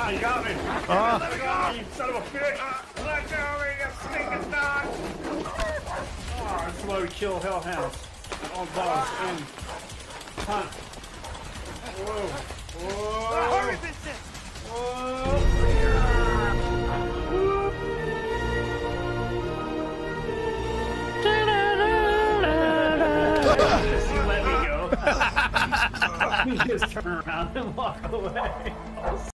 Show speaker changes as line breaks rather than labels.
Ah, you got me. Let me go, you son of a bitch. Let go of me, you stinking dog. Oh, this is why we kill hellhounds. All dogs and hunt. Whoa. Whoa.
Hurry, Vincent!
Just let me go. You just turn around and walk away.